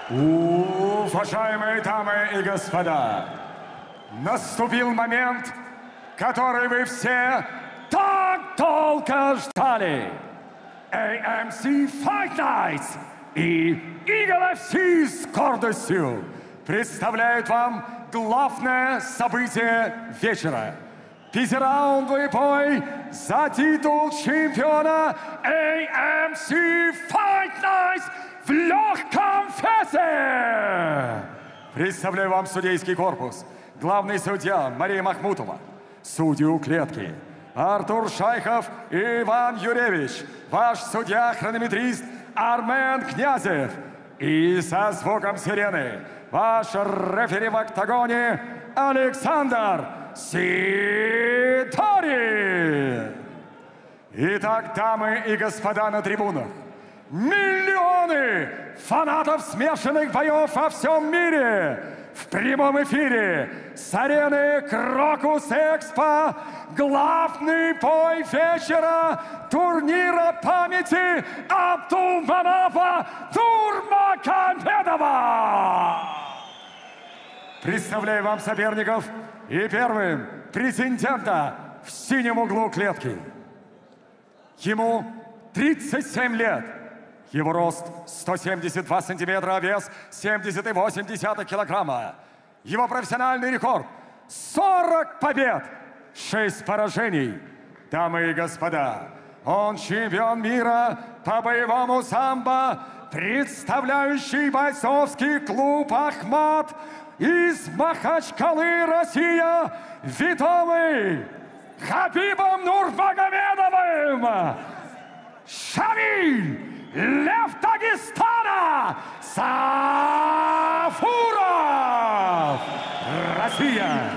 Уважаемые дамы и господа, наступил момент, который вы все так долго ждали. AMC Fight Nights и Eagle FC с гордостью представляют вам главное событие вечера. Пятираундовый бой за титул чемпиона AMC Fight Nights в легком весе. Представляю вам судейский корпус. Главный судья Мария Махмутова. Судьи у клетки Артур Шайхов и Иван Юревич. Ваш судья-хронометрист Армен Князев. И со звуком сирены ваш рефери в октагоне Александр Сидорин. Итак, дамы и господа на трибунах, миллионы фанатов смешанных боев во всем мире в прямом эфире с арены Крокус Экспо. Главный бой вечера турнира памяти Абдулманаба Нурмагомедова. Представляю вам соперников и первым претендента в синем углу клетки. Ему 37 лет. Его рост 172 сантиметра, а вес 70,8 килограмма. Его профессиональный рекорд 40 побед, 6 поражений. Дамы и господа, он чемпион мира по боевому самбо, представляющий бойцовский клуб «Ахмат» из Махачкалы, Россия, ведомый Хабибом Нурмагомедовым. Шамиль Лев Дагестана Сафуров, Россия.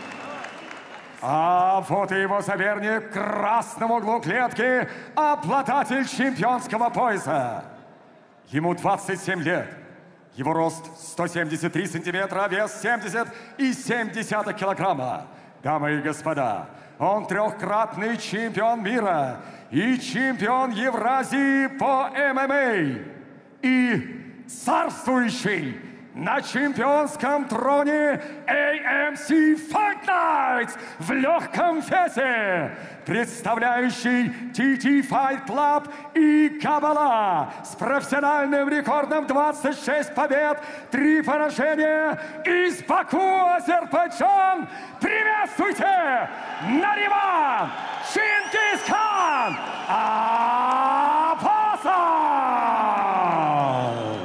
А вот и его соперник в красном углу клетки, обладатель чемпионского пояса. Ему 27 лет. Его рост 173 сантиметра, а вес 70,7 килограмма. Дамы и господа, он трехкратный чемпион мира и чемпион Евразии по ММА. И царствующий на чемпионском троне AMC Fight Nights в легком весе, представляющий TT Fight Club и Кабала с профессиональным рекордом 26 побед, 3 поражения из Баку, Азербайджан. Приветствуйте, Нариман Чингисхан Аббасов!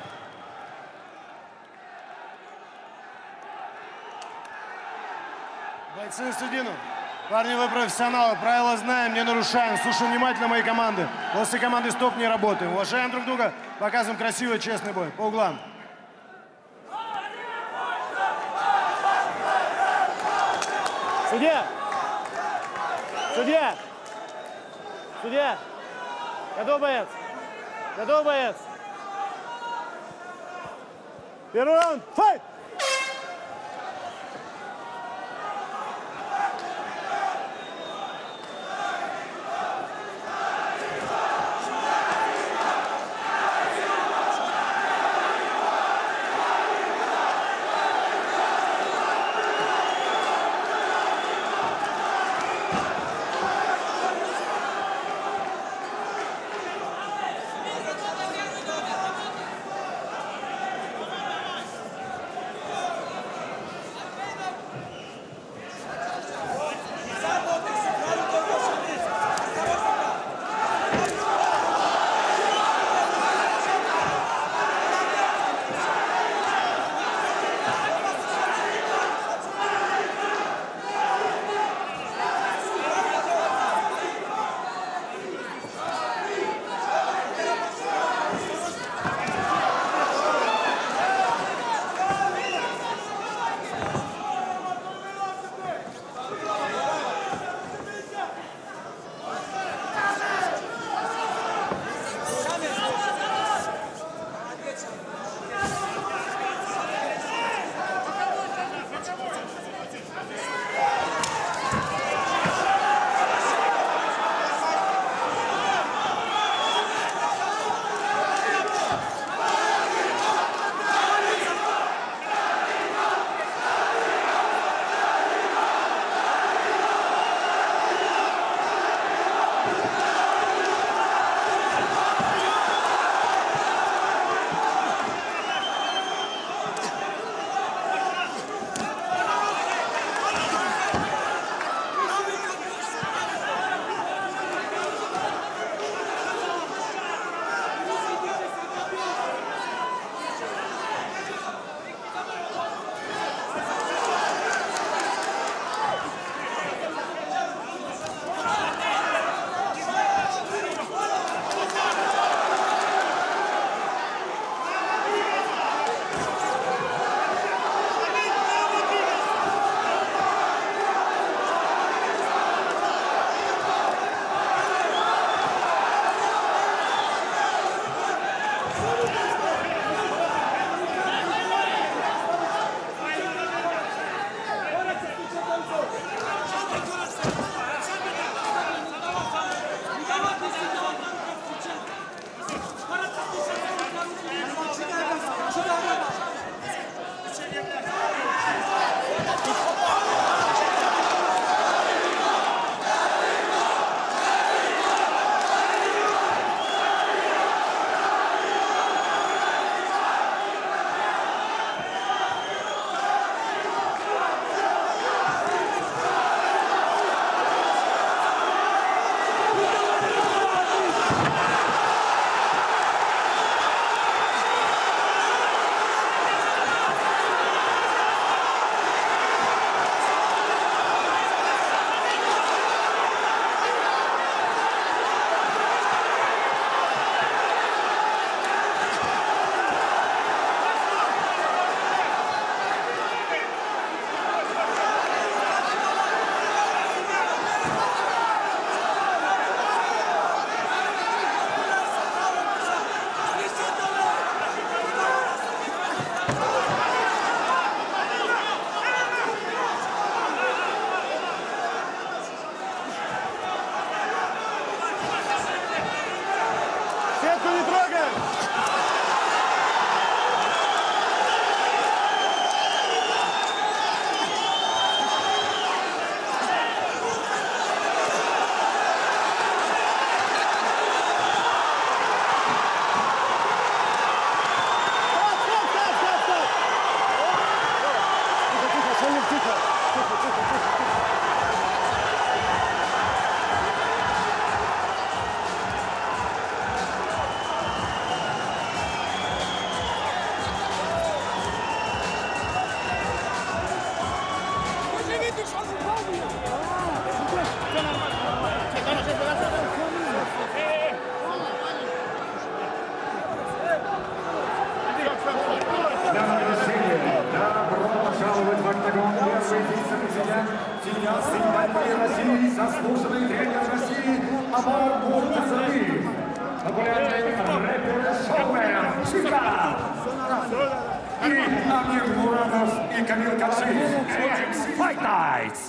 Бойцы на середину. Парни, вы профессионалы, правила знаем, не нарушаем. Слушаем внимательно мои команды. После команды стоп не работаем. Уважаем друг друга, показываем красивый, честный бой. По углам. Судья! Судья! Судья! Готов, боец? Готов, боец? Первый раунд, файт! популярный рэпер шоумен Чика. И Амир Мурадов и Камил Кадшиев. Fight Nights.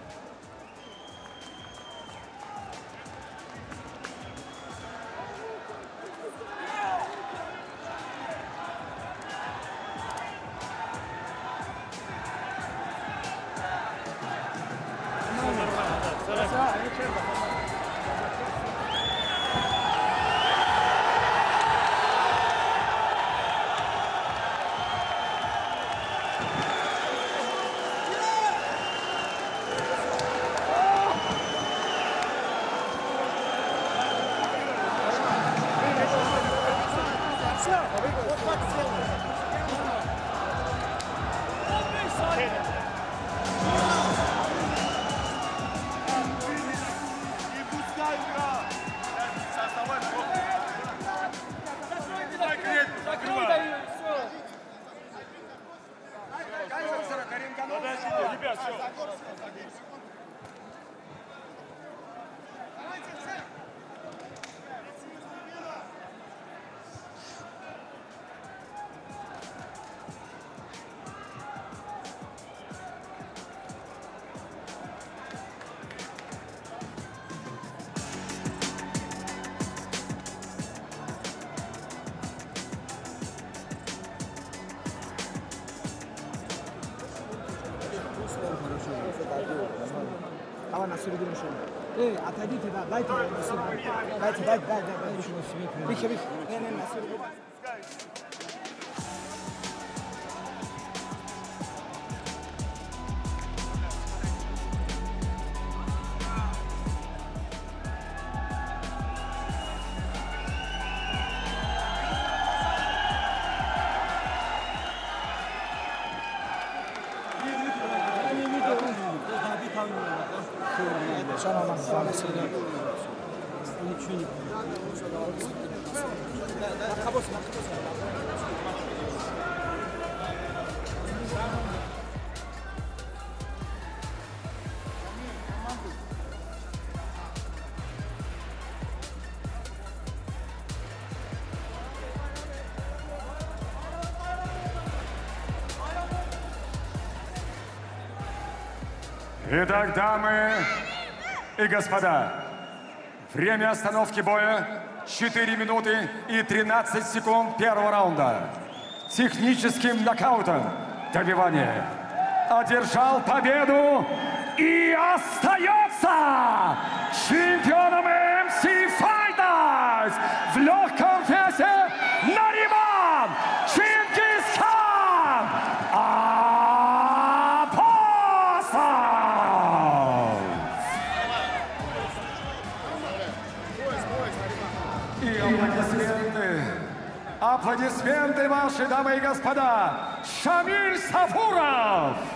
Давай на середину шоу. Отойдите, да, дайте. Дайте. Вихи. Не, на середину. Итак, дамы и господа, время остановки боя 4 минуты и 13 секунд первого раунда. Техническим нокаутом добивания одержал победу и остается чемпионом MC Fight Night в легком весе Нариман Чингисхан Апостол. И аплодисменты ваши, дамы и господа, Шамиль Сафуров.